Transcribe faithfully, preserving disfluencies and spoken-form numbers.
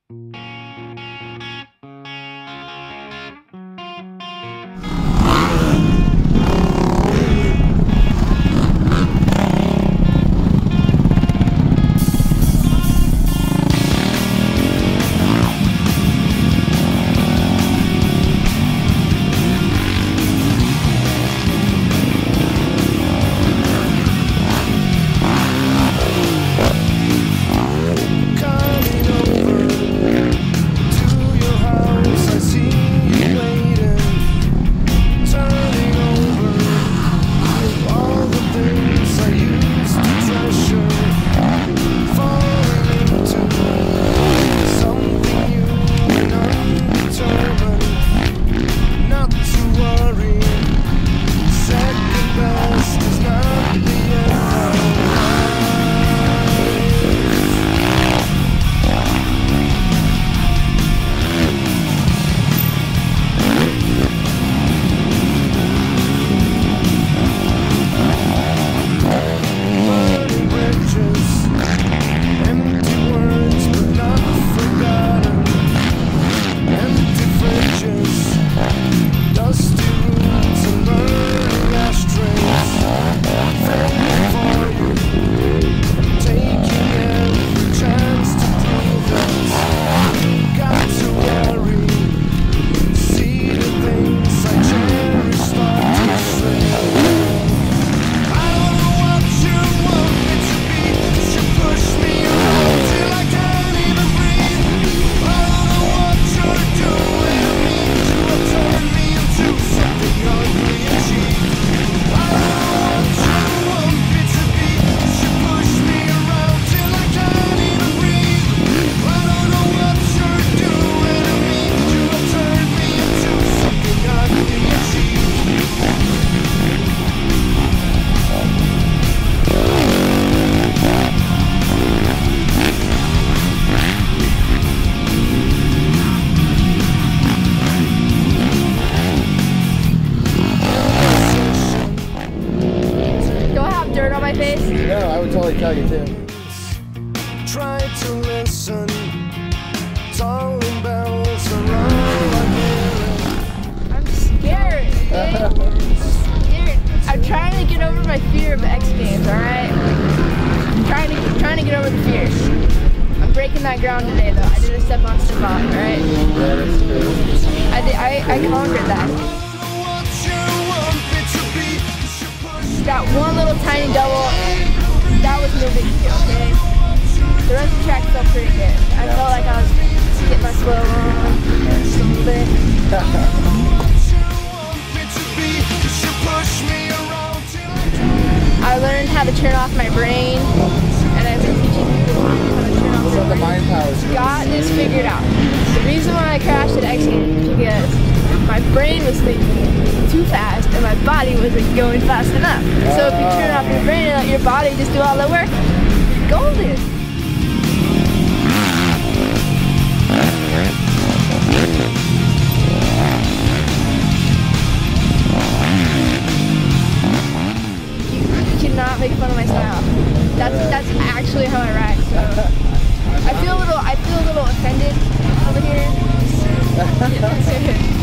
No, I would totally tell you too. Try to listen. Tolling bells around my head. I'm scared. I'm scared. I'm trying to get over my fear of X Games. All right. I'm trying to trying to get over the fear. I'm breaking that ground today, though. I did a step on, step off. All right. That is true. I did. I I conquered that. That one little tiny double, that was no big deal, okay? The rest of the track felt pretty good. I felt like I was getting my flow on just a little bit. I learned how to turn off my brain, and I've been teaching people how to turn off So their the mind brain. power is Got this figured out. The reason why I crashed at X Games is because my brain was thinking too fast and my body wasn't going fast enough. So if you turn off your brain and let your body just do all the work, you're golden. You cannot make fun of my style. That's that's actually how I ride. So I feel a little I feel a little offended over here.